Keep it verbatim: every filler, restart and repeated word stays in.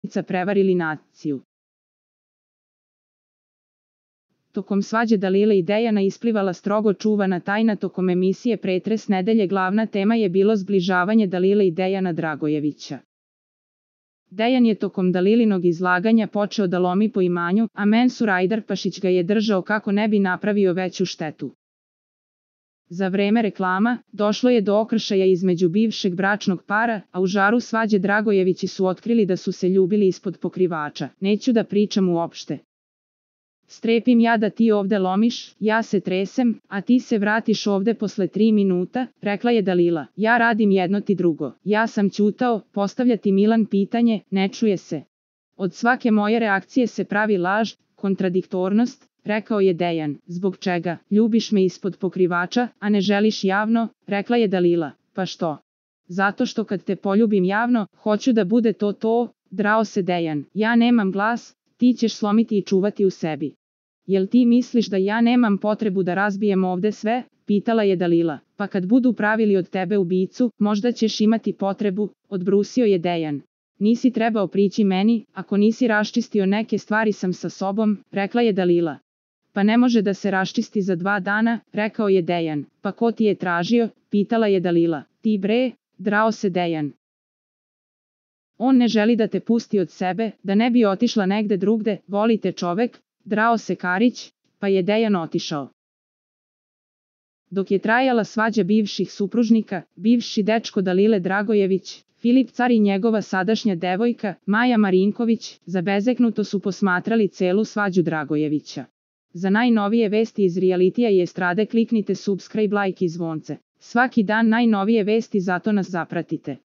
prevarili naciju. Tokom svađe Dalile i Dejana isplivala strogo čuvana tajna. Tokom emisije Pretres nedelje glavna tema je bilo zbližavanje Dalile i Dejana Dragojevića. Dejan je tokom Dalilinog izlaganja počeo da lomi po imanju, a Mensur Ajdarpašić ga je držao kako ne bi napravio veću štetu. Za vreme reklama, došlo je do okršaja između bivšeg bračnog para, a u žaru svađe Dragojevići su otkrili da su se ljubili ispod pokrivača. Neću da pričam uopšte. Strepim ja da ti ovde lomiš, ja se tresem, a ti se vratiš ovde posle tri minuta, rekla je Dalila. Ja radim jedno ti drugo. Ja sam ćutao, postavlja ti Milan pitanje, ne čuje se. Od svake moje reakcije se pravi laž, kontradiktornost, rekao je Dejan. Zbog čega? Ljubiš me ispod pokrivača, a ne želiš javno, rekla je Dalila. Pa što? Zato što kad te poljubim javno, hoću da bude to to, drao se Dejan. Ja nemam glas, ti ćeš slomiti i čuvati u sebi. Jel ti misliš da ja nemam potrebu da razbijem ovde sve? Pitala je Dalila. Pa kad budu pravili od tebe ubicu, možda ćeš imati potrebu, odbrusio je Dejan. Nisi trebao prići meni, ako nisi raščistio neke stvari sam sa sobom, rekla je Dalila. Pa ne može da se raščisti za dva dana, rekao je Dejan. Pa ko ti je tražio? Pitala je Dalila. Ti bre, drao se Dejan. On ne želi da te pusti od sebe, da ne bi otišla negde drugde, voli te čovek, drao se Karić, pa je Dejan otišao. Dok je trajala svađa bivših supružnika, bivši dečko Dalile Dragojević, Filip Car i njegova sadašnja devojka, Maja Marinković, zabezeknuto su posmatrali celu svađu Dragojevića. Za najnovije vesti iz realitija i estrade kliknite subscribe, like i zvonce. Svaki dan najnovije vesti, zato nas zapratite.